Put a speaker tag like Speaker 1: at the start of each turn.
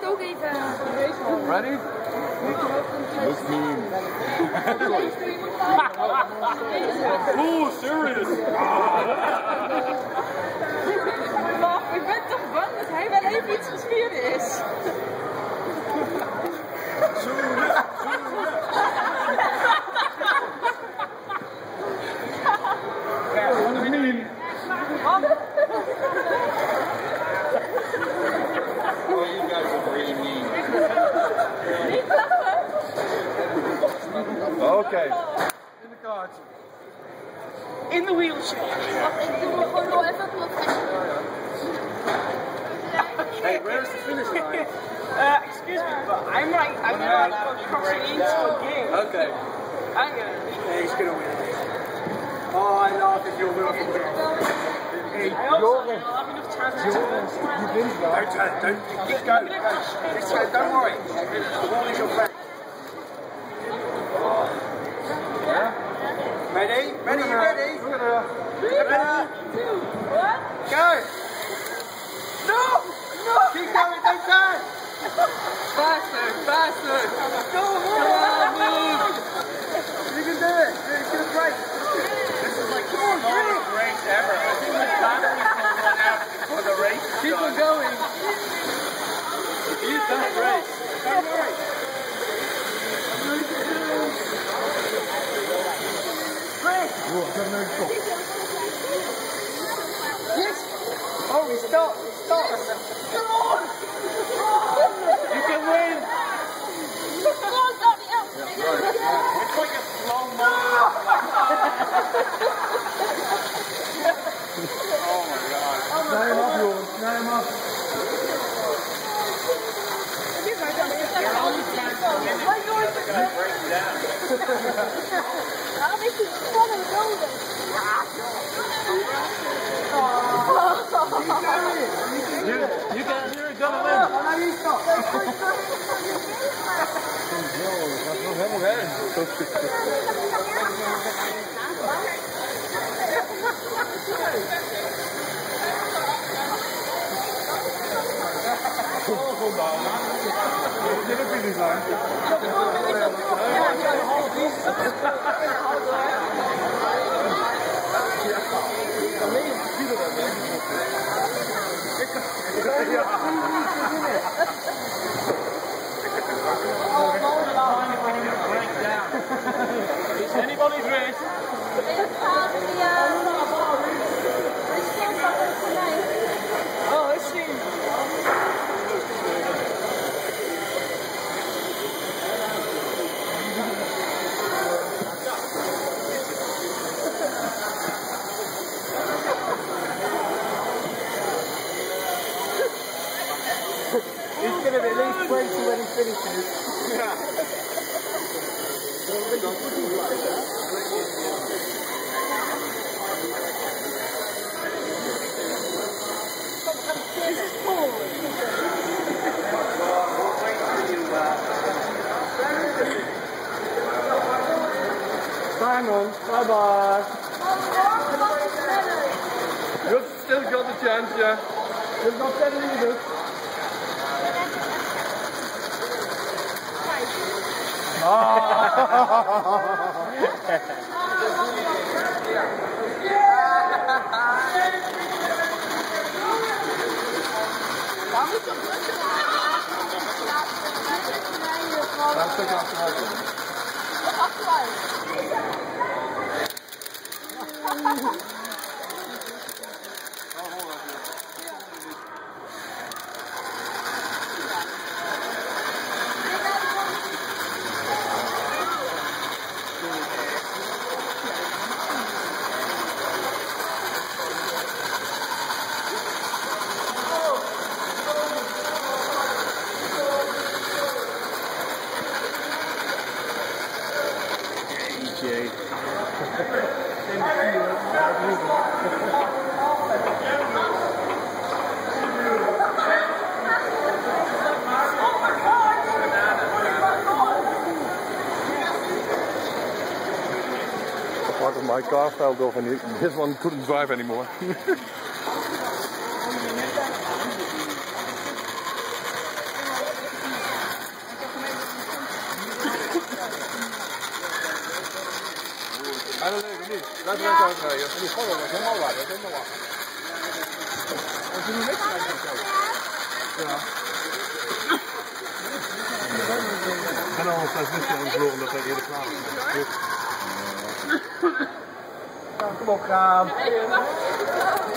Speaker 1: het ook even race.
Speaker 2: Ready? Look mean. Oeh, serious.
Speaker 1: Maar ik ben toch bang dat hij wel even iets gespierd is.
Speaker 2: Look mean. Oh, you guys are really mean. Okay. In the cards.
Speaker 1: In the wheelchair. Ik doe me gewoon nog even op.
Speaker 2: Hey, where's the finish line?
Speaker 1: Excuse me, but I'm not crossing into a game.
Speaker 2: Okay.
Speaker 1: I'm gonna.
Speaker 3: Nee, he's gonna win. Oh, I laugh if you're willing to win. Hey, Joren. You win though. Don't, just go. Just go, don't worry. The ball is your back. Ready? Ready? Ready? Ready? Go! No! No! Keep going, don't turn!
Speaker 1: Faster, faster.
Speaker 3: Go on, move! You can do it. You're gonna break.
Speaker 2: This is like the slowest race ever. I think the battery's gonna run out before the race.
Speaker 3: Keep on going.
Speaker 2: You can't race.
Speaker 3: Don't worry. Yes! Oh, he stopped! He stopped! Come on!
Speaker 2: You can win.
Speaker 1: It's
Speaker 2: It's like a slow motion. Oh my god.
Speaker 3: Snij hem af, jongen. Snij hem af.
Speaker 1: Waarom is die spannend nodig?
Speaker 2: You can, you're gonna win.
Speaker 3: Ga niet stop.
Speaker 2: Dat is nog helemaal weg.
Speaker 3: Dit is niet lang.
Speaker 2: Is anybody's race?
Speaker 1: Oh, let's see.
Speaker 3: He's going to be at least 20 when he finishes.
Speaker 1: This is cool.
Speaker 3: Simon, bye-bye.
Speaker 2: You've still got the chance, yeah.
Speaker 3: You've got 10 minutes.
Speaker 2: Part of my car fell off and this one couldn't drive anymore.
Speaker 3: Ja, dat weet ik niet. Laten we even uitrijden. Die golven was helemaal waar, dat is helemaal waar. Als je nu niks krijgt, dan kijken. Ja. Ik ben al een tijd niet aan het vlogen dat hij eerder klaar is. Kom op, gaan.